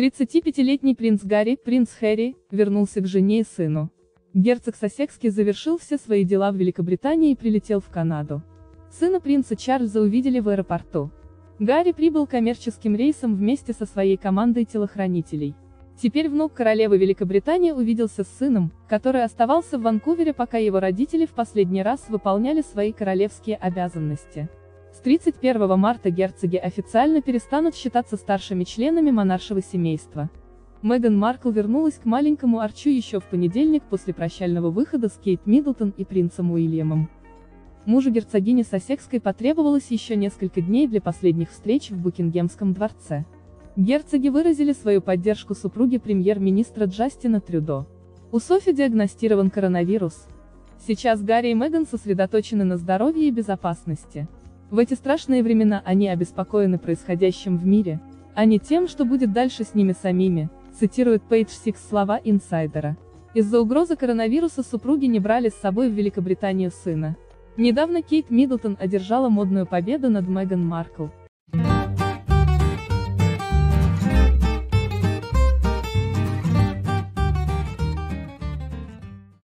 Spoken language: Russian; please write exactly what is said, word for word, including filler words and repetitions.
тридцатипятилетний принц Гарри, принц Хэри, вернулся к жене и сыну. Герцог Сассекский завершил все свои дела в Великобритании и прилетел в Канаду. Сына принца Чарльза увидели в аэропорту. Гарри прибыл коммерческим рейсом вместе со своей командой телохранителей. Теперь внук королевы Великобритании увиделся с сыном, который оставался в Ванкувере, пока его родители в последний раз выполняли свои королевские обязанности. С тридцать первого марта герцоги официально перестанут считаться старшими членами монаршего семейства. Меган Маркл вернулась к маленькому Арчу еще в понедельник после прощального выхода с Кейт Миддлтон и принцем Уильямом. Мужу герцогини Сассекской потребовалось еще несколько дней для последних встреч в Букингемском дворце. Герцоги выразили свою поддержку супруге премьер-министра Джастина Трюдо. У Софи диагностирован коронавирус. Сейчас Гарри и Меган сосредоточены на здоровье и безопасности. В эти страшные времена они обеспокоены происходящим в мире, а не тем, что будет дальше с ними самими, цитирует Page Six слова инсайдера. Из-за угрозы коронавируса супруги не брали с собой в Великобританию сына. Недавно Кейт Миддлтон одержала модную победу над Меган Маркл.